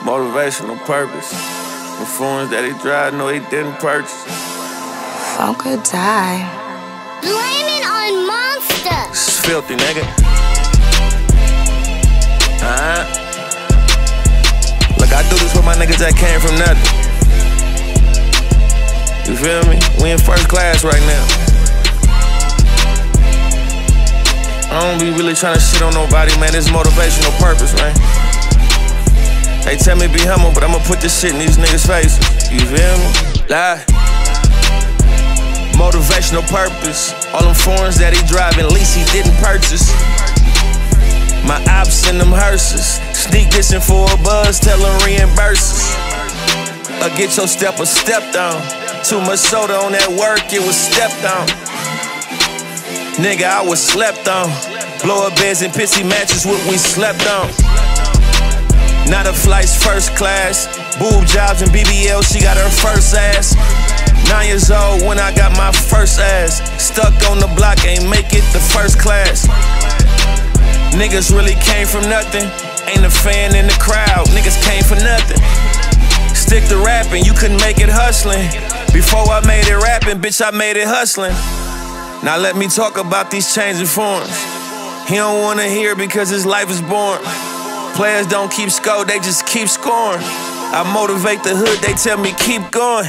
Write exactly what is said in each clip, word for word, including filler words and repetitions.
Motivational purpose. The phones that he drive, no, he didn't purchase. Funk or die. Blaming on Monster. It's filthy, nigga. Uh-huh. Look, I do this with my niggas that came from nothing. You feel me? We in first class right now. I don't be really trying to shit on nobody, man. It's motivational purpose, man. They tell me be humble, but I'ma put this shit in these niggas' faces. You feel me? Lie. Motivational purpose. All them foreigns that he driving, least he didn't purchase. My ops in them hearses. Sneak dissing for a buzz, tell them reimburses. Or get your stepper stepped on. Too much soda on that work, it was stepped on. Nigga, I was slept on. Blow up beds and pissy matches, what we slept on. Not a flight's first class. Boob jobs and B B L, she got her first ass. Nine years old when I got my first ass. Stuck on the block, ain't make it the first class. Niggas really came from nothing. Ain't a fan in the crowd, niggas came for nothing. Stick to rapping, you couldn't make it hustling. Before I made it rapping, bitch, I made it hustling. Now let me talk about these changing forms. He don't wanna hear because his life is boring. Players don't keep score, they just keep scoring. I motivate the hood, they tell me keep going.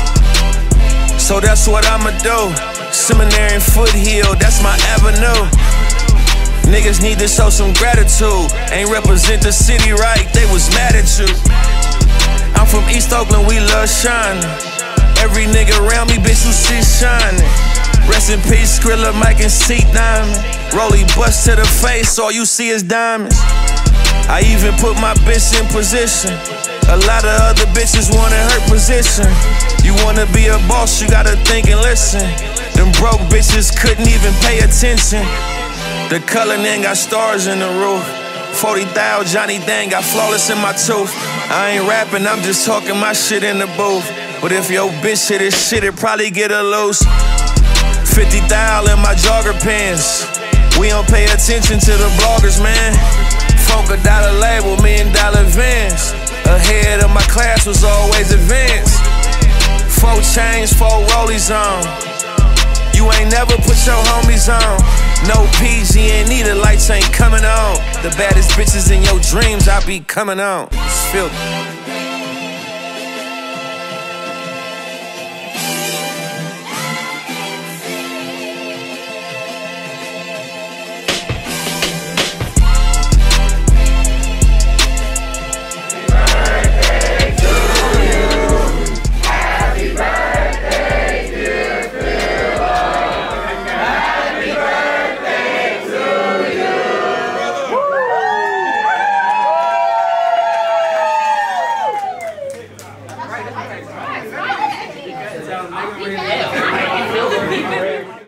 So that's what I'ma do. Seminary and Foothill, that's my avenue. Niggas need to show some gratitude. Ain't represent the city right, they was mad at you. I'm from East Oakland, we love shining. Every nigga around me, bitch, you see shining. Rest in peace, Skrilla, Mike, and C Diamond. Rolly bust to the face, all you see is diamonds. I even put my bitch in position. A lot of other bitches wanted her position. You wanna be a boss, you gotta think and listen. Them broke bitches couldn't even pay attention. The Cullinan got stars in the roof. forty thousand Johnny Dang got flawless in my tooth. I ain't rapping, I'm just talking my shit in the booth. But if your bitch hit this shit, it probably get her loose. fifty thousand in my jogger pants. We don't pay attention to the bloggers, man. Funk a dollar label, million dollar vans. Ahead of my class was always advanced. Four chains, four rollies on. You ain't never put your homies on. No P G and E, the lights ain't coming on. The baddest bitches in your dreams, I be coming on. It's filthy.